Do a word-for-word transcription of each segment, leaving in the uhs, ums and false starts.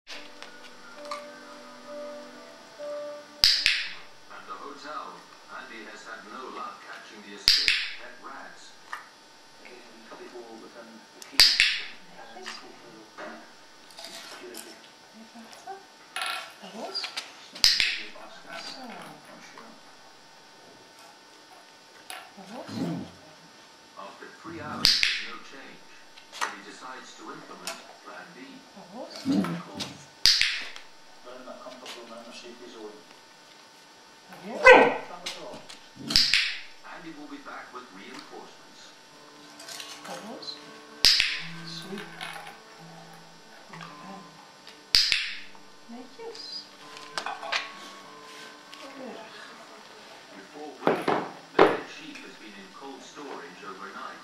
At the hotel, Andy has had no luck catching the escaped pet rats. People within the key and go for security. Dat was? Zo. Dat was? After three hours with no change, he decides to implement Plan B. Dat was? They're in that comfortable in their safety zone. Andy will be back with reinforcements. Dat was? Sweet. Netjes. Keurig. Before waiting, the dead sheep has been in cold storage overnight.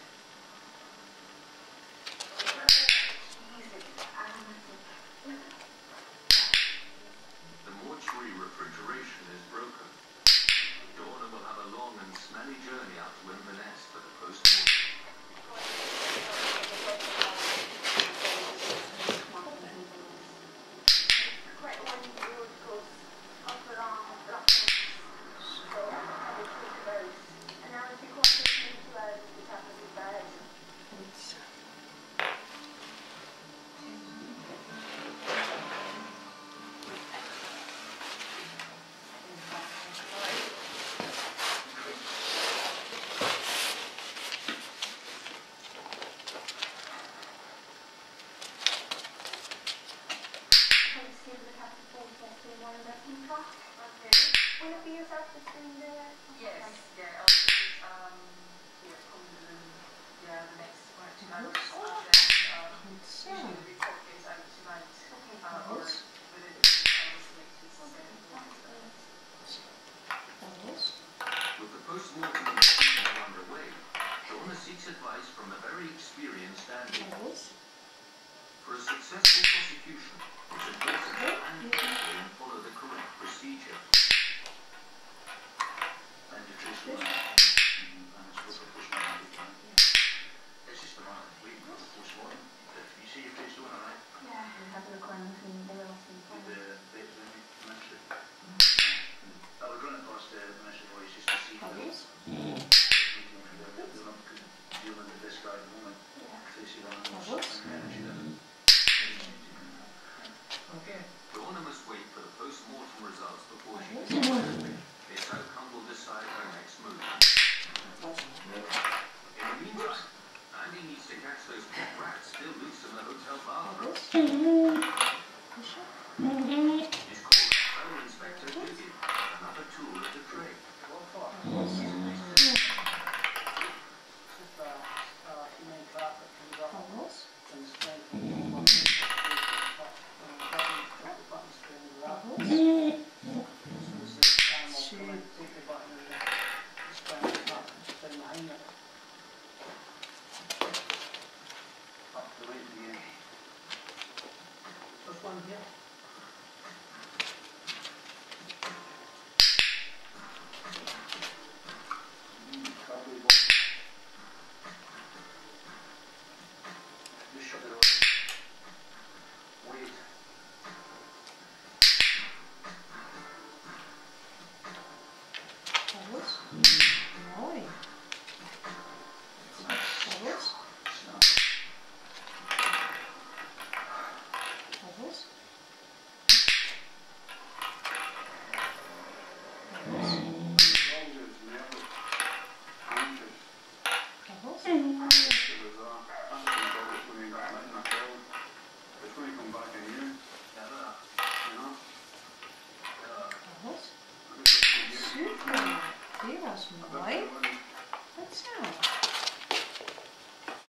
The mortuary refrigeration is broken. Donna will have a long and smelly journey out to Inverness for the post-mortem. Will it be yourself that's doing the... Yes, yeah, I'll do it, um, yeah, probably the, yeah, the next one or two hours, and then, um, usually the report goes out tonight, Okay. uh, or within the hours later, so, Dat was? With the post-mortem now underway, Donna seeks advice from a very experienced Andy. Dat was? For a successful prosecution, it's important that Andy and follow the correct procedure. And the trace one. And it's with the postmortem. It's just a matter of waiting for the postmortem. If you see your trace one, alright? Yeah, we have a look around and they will see. The bit of the ministry. I would run it past the ministry boys just to see if Dat they're was? not dealing with this guy at the moment. Yeah. Tracy one Dat was was? okay. Donna must wait for the post-mortem results before she Dat can was? decide. This outcome will decide her next move. Dat was? In the meantime, Andy needs to catch those pet rats still loose in the hotel Dat bathroom. was? Kusje? He's called Fire Inspector Dizzy, another tool of the trade. What for? Dat was? If uh, uh, human traffic comes up Dat was? and strengthens the buttons, buttons to the Dat wrap. was? So this is animal come in, take the button and then strengthen the button, stand behind it. Up the way to the end. There's one here. Mm, probably won't. Just shut it off.